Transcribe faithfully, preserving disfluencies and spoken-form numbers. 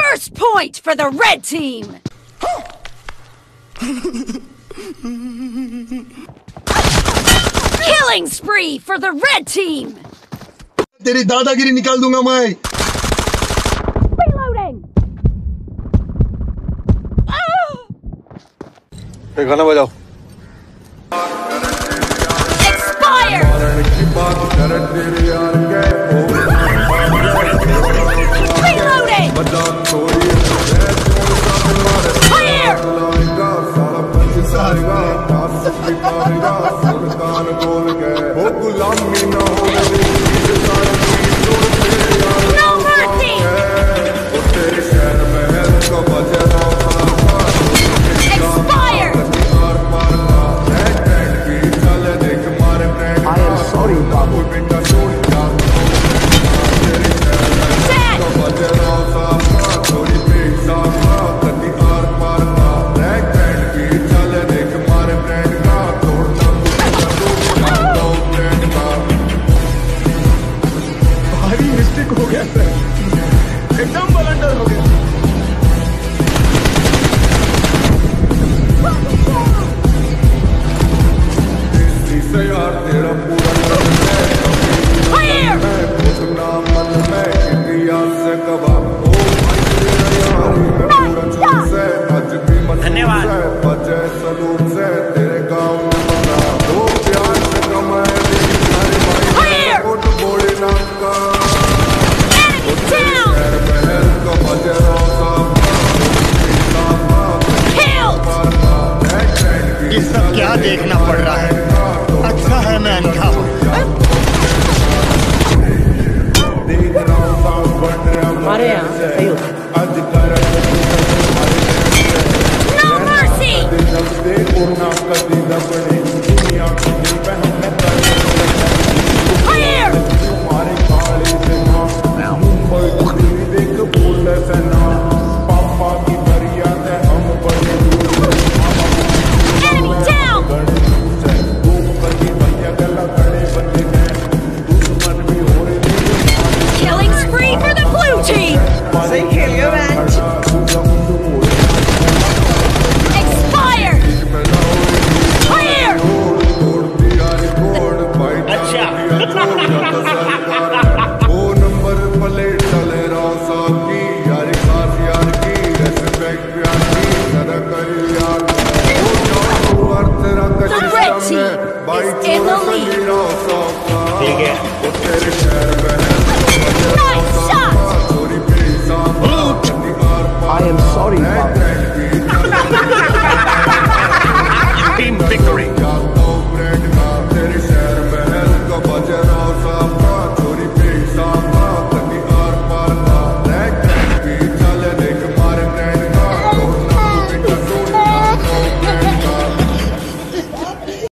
First point for the red team! Killing spree for the red team! तेरी दादागिरी निकाल दूंगा मैं। Reloading! एक गाना बजाओ। Expired! Reloading! Clear! No mercy! Expired! I am sorry, Babu. Dead! भारी मिस्टेक हो गया सर, एकदम बलंडर हो गया। Clear! धन्यवाद। Clear! Enemy down! Killed! ये सब क्या देखना पड़ रहा है? अच्छा है मैं अंधा हूँ। हमारे यहाँ सही होता है। No mercy! Clear! Enemy down! Killing spree for the blue team! सही खेल गया match. Expired! Clear! The red team is in the lead. ठीक है। Nice shot! I am sorry, Babu.